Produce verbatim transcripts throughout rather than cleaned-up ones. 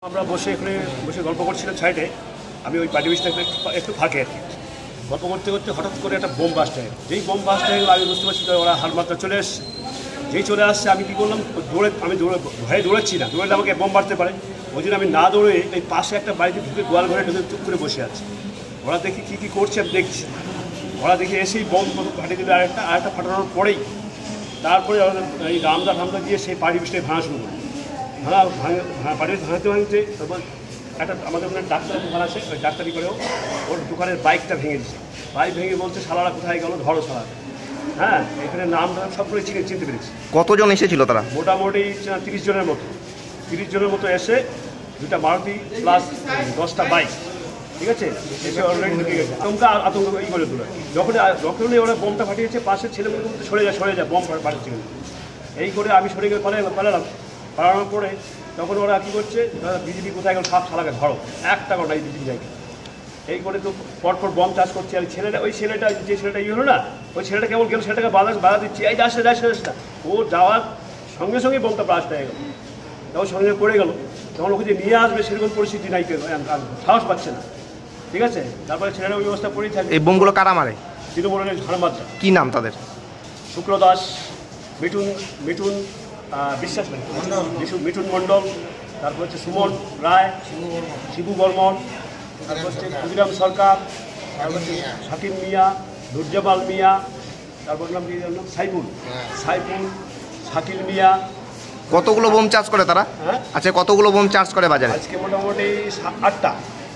আমরা বসে এখানে বসে গল্প করছিলাম সাইডে, আমি ওই পার্টি বিশটা একটু ফাঁকে আর কি গল্প করতে করতে হঠাৎ করে একটা বোম বাস্ট হয়ে গেল। যেই বোম বাস্ট হয়ে গেল আমি বুঝতে পারছি ওরা হারমাত্রা চলে এসছে। যেই চলে আসছে আমি কী করলাম, দৌড়ে আমি দৌড়ে ভয়ে দৌড়াচ্ছি না, দৌড়ালে আমাকে বোম মারতে পারে, ওই জন্য আমি না দৌড়ে এই পাশে একটা বাড়িতে ঢুকে গোয়াল ঘরে ঢুকে চুপ করে বসে আছি। ওরা দেখি কী কী করছে আমি দেখছি। ওরা দেখি এসেই বোম ফাটিয়ে দিলে আরেকটা আরেকটা ফাটানোর পরেই তারপরে এই রামদা ঠামদা দিয়ে সেই পার্টি বিশটাই ভাঙা শুরু করে। ভাঙা ভাঙে পার্টি ভাঙতে ভাঙতে তারপর একটা আমাদের ওখানে ডাক্তারের দোকান আছে, ওই ডাক্তারি করেও ওর দোকানের বাইকটা ভেঙে দিচ্ছে। বাইক ভেঙে বলছে সালারা কোথায় গেল, ধরো সালারা। হ্যাঁ, এখানে নাম ধাম সবগুলো চিনে চিনতে পেরেছি। কতজন এসেছিল তারা? মোটামুটি তিরিশ জনের মতো তিরিশ জনের মতো এসে দুটা মারুতি প্লাস দশটা বাইক, ঠিক আছে, এসে অলরেডি ঢুকে গেছে। আতঙ্কা আতঙ্ক এই করে তোলা। যখন যখনই ওরা বোমটা ফাটিয়েছে পাশের ছেলেগুলো কিন্তু সরে যায় সরে যায় বোম ফাটাচ্ছে কিন্তু এই করে আমি সরে গিয়ে পালালাম পালালাম পালানোর পরে তখন ওরা কী করছে, বিজেপি কোথায় গেল সব সালাকে ধরো, একটা কথা এই বিজেপি জায়গায় এই করে তো পরপর বম চাষ করছে। আর ছেলেটা ওই ছেলেটা যে ছেলেটা ইয়ে হলো না, ওই ছেলেটা কেমন গেল, সেটাকে বাধা বাধা দিচ্ছে, এই আসে আসে আসে না, ও যাওয়ার সঙ্গে সঙ্গে বোমটা ব্লাস্ট হয়ে গেল। তখন সঙ্গে পড়ে গেল, তখন ওকে যে নিয়ে আসবে সেরকম পরিস্থিতি নাই, সাহস পাচ্ছে না, ঠিক আছে। তারপরে ছেলেটা ওই ব্যবস্থা করেই থাকে। এই বোমগুলো কারা মারে? তৃণমূলের ঝাড়মাত্রা। কী নাম তাদের? শুক্র দাস, মিঠুন মিঠুন বিশ্বাস মিঠুন মিঠুন মণ্ডল, তারপর হচ্ছে সুমন রায়, শিবু বর্মন, তারপর হচ্ছে ক্ষুদিরাম সরকার, তারপর হচ্ছে শাকিব মিয়া, নুরজামাল মিয়া, তারপর নাম কি জানলাম সাইফুল সাইফুল শাকিল মিয়া। কতগুলো বোম চার্জ করে তারা? হ্যাঁ, আচ্ছা, কতগুলো বোম চার্জ করে বাজারে? আজকে মোটামুটি আটটা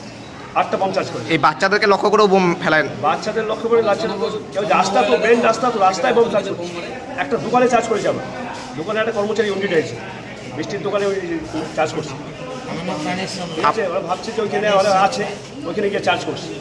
আটটা বোম চার্জ করে। এই বাচ্চাদেরকে লক্ষ্য করেও বোম ফেলায়? বাচ্চাদের লক্ষ্য করে বাচ্চাদের কেউ রাস্তা তো মেন রাস্তা তো রাস্তায় বোম চার্জ করে। একটা দোকানে চার্জ করেছে, আমরা দোকানে একটা কর্মচারী ইউনিট হয়েছে, বৃষ্টির দোকানে চার্জ করছে, ঠিক আছে। ওরা ভাবছে যে ওইখানে ওরা আছে, ওইখানে গিয়ে চার্জ করছে।